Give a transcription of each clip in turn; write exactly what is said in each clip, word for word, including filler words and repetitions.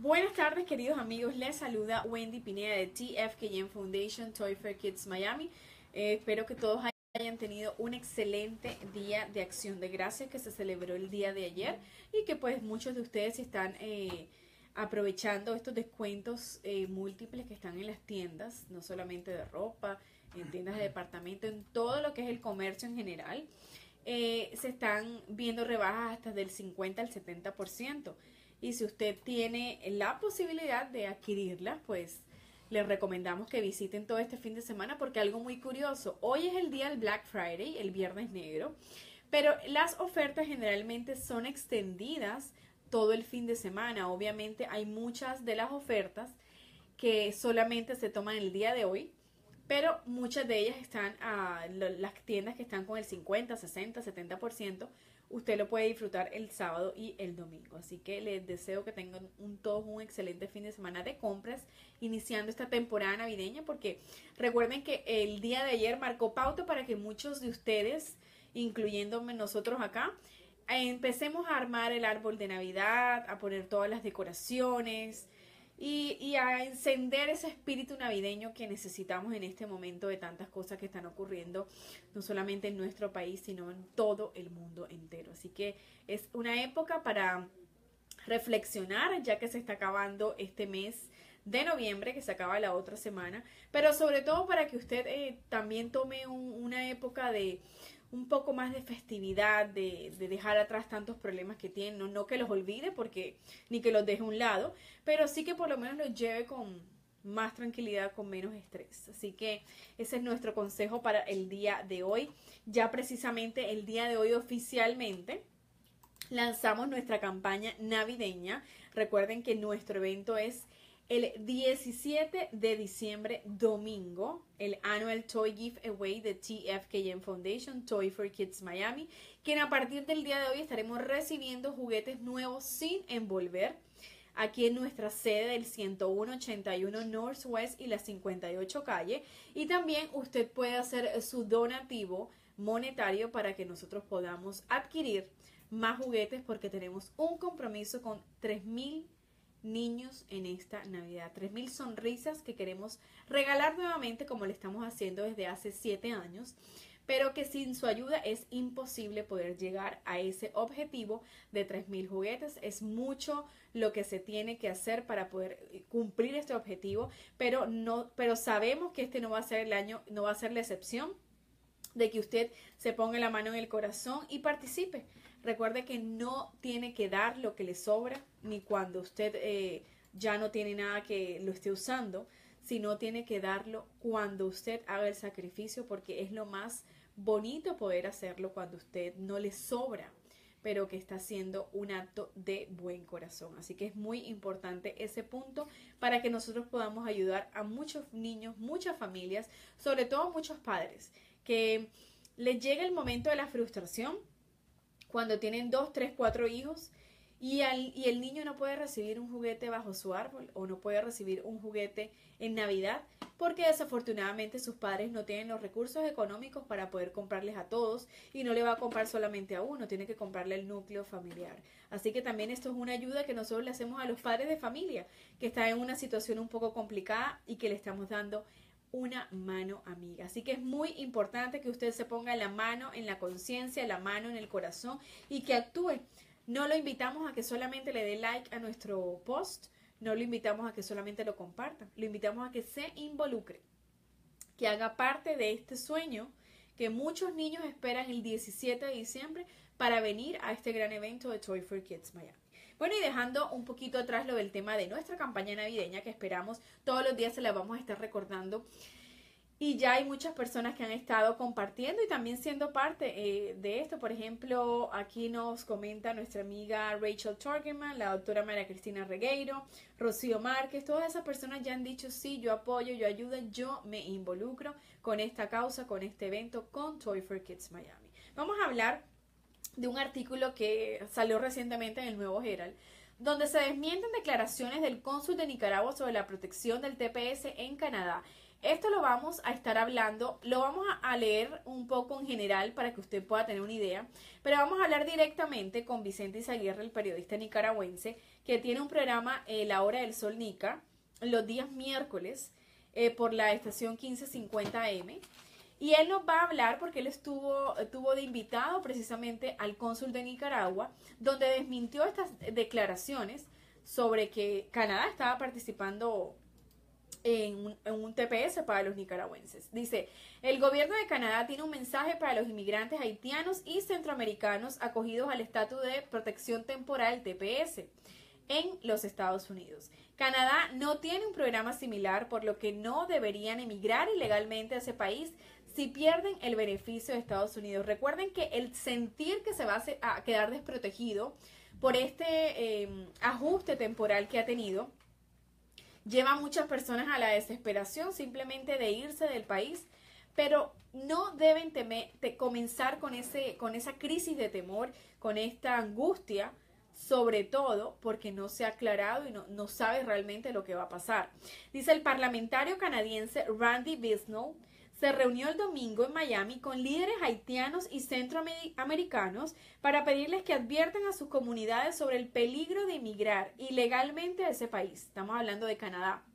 Buenas tardes, queridos amigos, les saluda Wendy Pineda de T F K M Foundation Toy for Kids Miami. Eh, espero que todos hayan tenido un excelente día de Acción de Gracias que se celebró el día de ayer y que pues muchos de ustedes están eh, aprovechando estos descuentos eh, múltiples que están en las tiendas, no solamente de ropa, en tiendas de departamento, en todo lo que es el comercio en general. Eh, se están viendo rebajas hasta del cincuenta al setenta por ciento. Y si usted tiene la posibilidad de adquirirlas, pues les recomendamos que visiten todo este fin de semana porque algo muy curioso, hoy es el día del Black Friday, el viernes negro, pero las ofertas generalmente son extendidas todo el fin de semana. Obviamente hay muchas de las ofertas que solamente se toman el día de hoy, pero muchas de ellas están a las tiendas que están con el cincuenta, sesenta, setenta por ciento. Usted lo puede disfrutar el sábado y el domingo. Así que les deseo que tengan un, todos un excelente fin de semana de compras, iniciando esta temporada navideña, porque recuerden que el día de ayer marcó pauta para que muchos de ustedes, incluyéndome nosotros acá, empecemos a armar el árbol de Navidad, a poner todas las decoraciones y, y a encender ese espíritu navideño que necesitamos en este momento de tantas cosas que están ocurriendo, no solamente en nuestro país, sino en todo el mundo entero. Así que es una época para reflexionar, ya que se está acabando este mes de noviembre, que se acaba la otra semana, pero sobre todo para que usted eh, también tome un, una época de un poco más de festividad, de, de dejar atrás tantos problemas que tiene, no, no que los olvide porque ni que los deje a un lado, pero sí que por lo menos los lleve con más tranquilidad, con menos estrés. Así que ese es nuestro consejo para el día de hoy. Ya precisamente el día de hoy oficialmente lanzamos nuestra campaña navideña. Recuerden que nuestro evento es el diecisiete de diciembre, domingo, el Annual Toy Giveaway de T F K M Foundation, Toy for Kids Miami, que a partir del día de hoy estaremos recibiendo juguetes nuevos sin envolver aquí en nuestra sede del ciento uno ochenta y uno Northwest y la cincuenta y ocho calle. Y también usted puede hacer su donativo monetario para que nosotros podamos adquirir más juguetes, porque tenemos un compromiso con tres mil niños en esta Navidad, tres mil sonrisas que queremos regalar nuevamente como lo estamos haciendo desde hace siete años, pero que sin su ayuda es imposible poder llegar a ese objetivo de tres mil juguetes. Es mucho lo que se tiene que hacer para poder cumplir este objetivo, pero no, pero sabemos que este no va a ser el año, no va a ser la excepción, de que usted se ponga la mano en el corazón y participe. Recuerde que no tiene que dar lo que le sobra, ni cuando usted eh, ya no tiene nada que lo esté usando, sino tiene que darlo cuando usted haga el sacrificio, porque es lo más bonito poder hacerlo cuando usted no le sobra, pero que está haciendo un acto de buen corazón. Así que es muy importante ese punto para que nosotros podamos ayudar a muchos niños, muchas familias, sobre todo muchos padres, que les llega el momento de la frustración cuando tienen dos, tres, cuatro hijos y, al, y el niño no puede recibir un juguete bajo su árbol o no puede recibir un juguete en Navidad porque desafortunadamente sus padres no tienen los recursos económicos para poder comprarles a todos, y no le va a comprar solamente a uno, tiene que comprarle el núcleo familiar. Así que también esto es una ayuda que nosotros le hacemos a los padres de familia que están en una situación un poco complicada y que le estamos dando una mano amiga. Así que es muy importante que usted se ponga la mano en la conciencia, la mano en el corazón y que actúe. No lo invitamos a que solamente le dé like a nuestro post, no lo invitamos a que solamente lo comparta, lo invitamos a que se involucre, que haga parte de este sueño que muchos niños esperan el diecisiete de diciembre para venir a este gran evento de Toy for Kids Miami. Bueno, y dejando un poquito atrás lo del tema de nuestra campaña navideña, que esperamos todos los días se la vamos a estar recordando, y ya hay muchas personas que han estado compartiendo y también siendo parte eh, de esto. Por ejemplo, aquí nos comenta nuestra amiga Rachel Torgerman, la doctora María Cristina Regueiro, Rocío Márquez. Todas esas personas ya han dicho sí, yo apoyo, yo ayudo, yo me involucro con esta causa, con este evento, con Toy for Kids Miami. Vamos a hablar de un artículo que salió recientemente en el Nuevo Herald, donde se desmienten declaraciones del cónsul de Nicaragua sobre la protección del T P S en Canadá. Esto lo vamos a estar hablando, lo vamos a leer un poco en general para que usted pueda tener una idea, pero vamos a hablar directamente con Vicente Izaguirre, el periodista nicaragüense, que tiene un programa, eh, La Hora del Sol Nica, los días miércoles, eh, por la estación quince cincuenta A M, y él nos va a hablar porque él estuvo, tuvo de invitado precisamente al cónsul de Nicaragua, donde desmintió estas declaraciones sobre que Canadá estaba participando En un, en un T P S para los nicaragüenses. Dice, el gobierno de Canadá tiene un mensaje para los inmigrantes haitianos y centroamericanos acogidos al estatus de protección temporal T P S en los Estados Unidos. Canadá no tiene un programa similar, por lo que no deberían emigrar ilegalmente a ese país si pierden el beneficio de Estados Unidos. Recuerden que el sentir que se va a quedar desprotegido por este eh, ajuste temporal que ha tenido lleva a muchas personas a la desesperación simplemente de irse del país, pero no deben temer, te, comenzar con, ese, con esa crisis de temor, con esta angustia, sobre todo porque no se ha aclarado y no, no sabe realmente lo que va a pasar. Dice el parlamentario canadiense Randy Bisnell, se reunió el domingo en Miami con líderes haitianos y centroamericanos para pedirles que adviertan a sus comunidades sobre el peligro de emigrar ilegalmente a ese país. Estamos hablando de Canadá.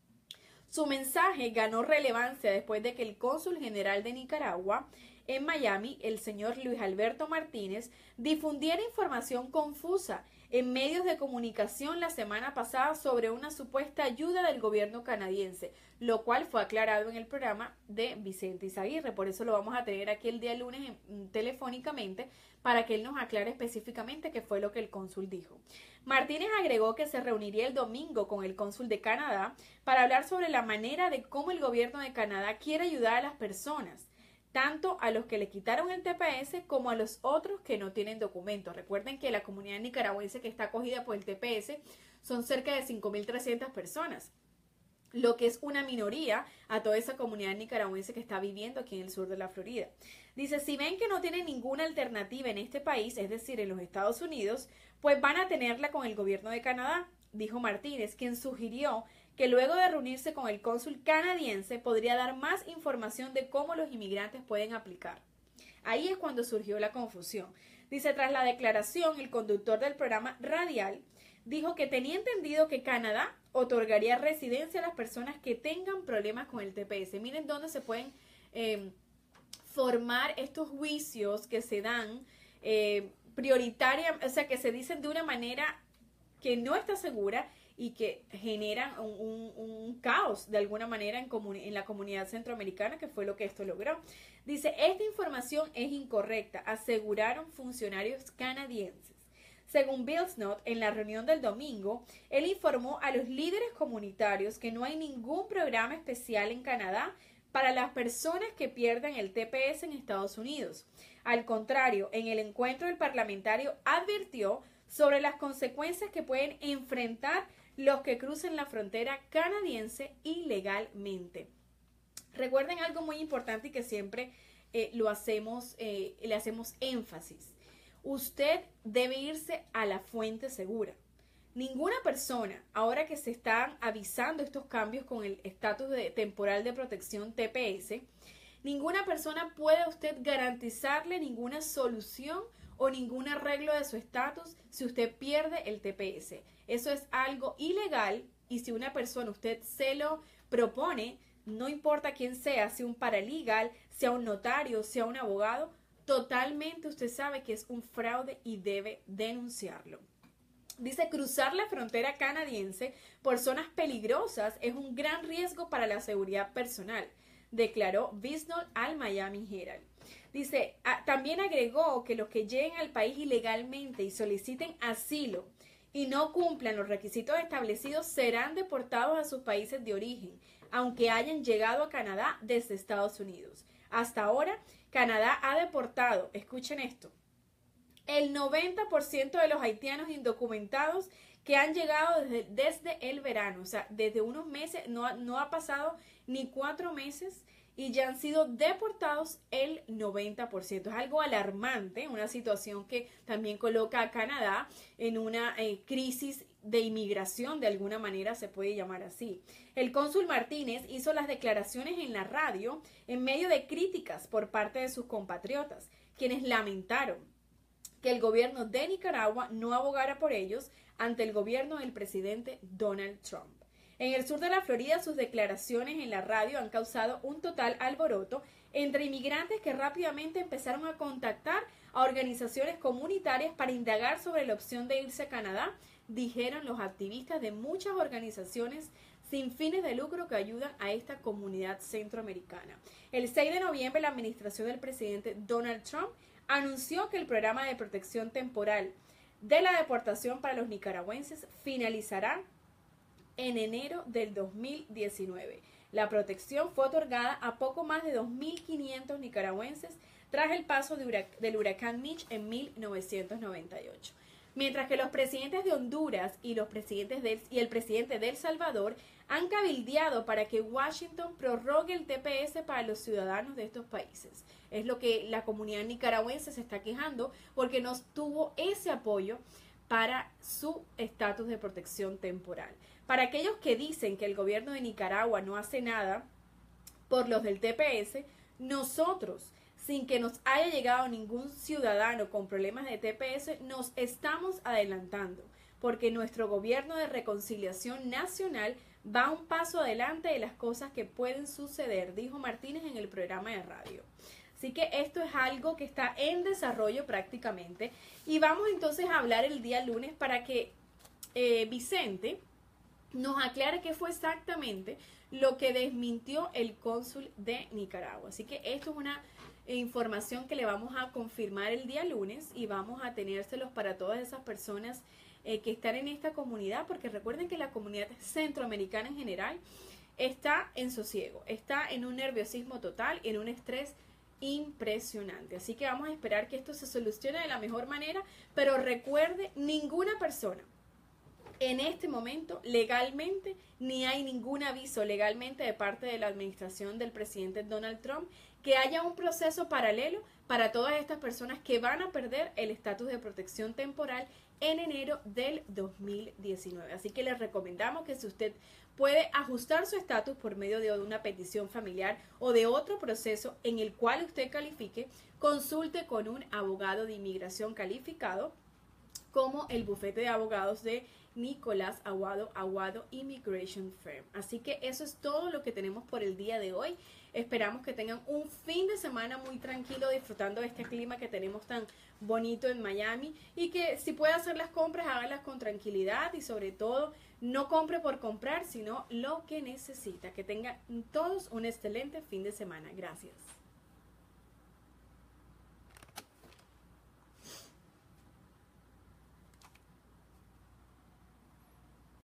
Su mensaje ganó relevancia después de que el cónsul general de Nicaragua en Miami, el señor Luis Alberto Martínez, difundiera información confusa en medios de comunicación la semana pasada sobre una supuesta ayuda del gobierno canadiense, lo cual fue aclarado en el programa de Vicente Izaguirre. Por eso lo vamos a tener aquí el día lunes en, telefónicamente para que él nos aclare específicamente qué fue lo que el cónsul dijo. Martínez agregó que se reuniría el domingo con el cónsul de Canadá para hablar sobre la manera de cómo el gobierno de Canadá quiere ayudar a las personas, tanto a los que le quitaron el T P S como a los otros que no tienen documentos. Recuerden que la comunidad nicaragüense que está acogida por el T P S son cerca de cinco mil trescientas personas, lo que es una minoría a toda esa comunidad nicaragüense que está viviendo aquí en el sur de la Florida. Dice, si ven que no tienen ninguna alternativa en este país, es decir, en los Estados Unidos, pues van a tenerla con el gobierno de Canadá, dijo Martínez, quien sugirió que luego de reunirse con el cónsul canadiense podría dar más información de cómo los inmigrantes pueden aplicar. Ahí es cuando surgió la confusión. Dice, tras la declaración, el conductor del programa radial dijo que tenía entendido que Canadá otorgaría residencia a las personas que tengan problemas con el T P S. Miren dónde se pueden eh, formar estos juicios que se dan eh, prioritaria, o sea, que se dicen de una manera que no está segura y que generan un, un, un caos de alguna manera en, en la comunidad centroamericana, que fue lo que esto logró. Dice, esta información es incorrecta, aseguraron funcionarios canadienses. Según Bisnell, en la reunión del domingo, él informó a los líderes comunitarios que no hay ningún programa especial en Canadá para las personas que pierdan el T P S en Estados Unidos. Al contrario, en el encuentro el parlamentario advirtió sobre las consecuencias que pueden enfrentar los que crucen la frontera canadiense ilegalmente. Recuerden algo muy importante y que siempre eh, lo hacemos, eh, le hacemos énfasis. Usted debe irse a la fuente segura. Ninguna persona, ahora que se están avisando estos cambios con el estatus de temporal de protección T P S, ninguna persona puede a usted garantizarle ninguna solución o ningún arreglo de su estatus si usted pierde el T P S. Eso es algo ilegal y si una persona usted se lo propone, no importa quién sea, sea un paralegal, sea un notario, sea un abogado, totalmente usted sabe que es un fraude y debe denunciarlo. Dice, cruzar la frontera canadiense por zonas peligrosas es un gran riesgo para la seguridad personal, declaró Bisnell al Miami Herald. Dice, a, también agregó que los que lleguen al país ilegalmente y soliciten asilo y no cumplan los requisitos establecidos serán deportados a sus países de origen, aunque hayan llegado a Canadá desde Estados Unidos. Hasta ahora, Canadá ha deportado, escuchen esto, el noventa por ciento de los haitianos indocumentados que han llegado desde, desde el verano, o sea, desde unos meses, no, no ha pasado ni cuatro meses y ya han sido deportados el noventa por ciento. Es algo alarmante, una situación que también coloca a Canadá en una eh, crisis de inmigración, de alguna manera se puede llamar así. El cónsul Martínez hizo las declaraciones en la radio en medio de críticas por parte de sus compatriotas, quienes lamentaron que el gobierno de Nicaragua no abogara por ellos ante el gobierno del presidente Donald Trump. En el sur de la Florida, sus declaraciones en la radio han causado un total alboroto entre inmigrantes que rápidamente empezaron a contactar a organizaciones comunitarias para indagar sobre la opción de irse a Canadá, dijeron los activistas de muchas organizaciones sin fines de lucro que ayudan a esta comunidad centroamericana. El seis de noviembre, la administración del presidente Donald Trump anunció que el programa de protección temporal de la deportación para los nicaragüenses finalizará en enero del dos mil diecinueve. La protección fue otorgada a poco más de dos mil quinientos nicaragüenses tras el paso de hurac- del huracán Mitch en mil novecientos noventa y ocho. Mientras que los presidentes de Honduras y, los presidentes de, y el presidente de El Salvador han cabildeado para que Washington prorrogue el T P S para los ciudadanos de estos países. Es lo que la comunidad nicaragüense se está quejando porque no tuvo ese apoyo para su estatus de protección temporal. Para aquellos que dicen que el gobierno de Nicaragua no hace nada por los del T P S, nosotros, sin que nos haya llegado ningún ciudadano con problemas de T P S, nos estamos adelantando, porque nuestro gobierno de reconciliación nacional va un paso adelante de las cosas que pueden suceder, dijo Martínez en el programa de radio. Así que esto es algo que está en desarrollo prácticamente. Y vamos entonces a hablar el día lunes para que eh, Vicente nos aclare qué fue exactamente lo que desmintió el cónsul de Nicaragua. Así que esto es una información que le vamos a confirmar el día lunes y vamos a tenérselos para todas esas personas eh, que están en esta comunidad, porque recuerden que la comunidad centroamericana en general está en sosiego, está en un nerviosismo total, en un estrés impresionante. Así que vamos a esperar que esto se solucione de la mejor manera, pero recuerde, ninguna persona en este momento legalmente, ni hay ningún aviso legalmente de parte de la administración del presidente Donald Trump que haya un proceso paralelo para todas estas personas que van a perder el estatus de protección temporal en enero del dos mil diecinueve. Así que les recomendamos que si usted puede ajustar su estatus por medio de una petición familiar o de otro proceso en el cual usted califique, consulte con un abogado de inmigración calificado como el bufete de abogados de Nicolás Aguado, Aguado Immigration Firm. Así que eso es todo lo que tenemos por el día de hoy. Esperamos que tengan un fin de semana muy tranquilo, disfrutando de este clima que tenemos tan bonito en Miami, y que si puede hacer las compras, hágalas con tranquilidad y sobre todo no compre por comprar, sino lo que necesita. Que tengan todos un excelente fin de semana. Gracias.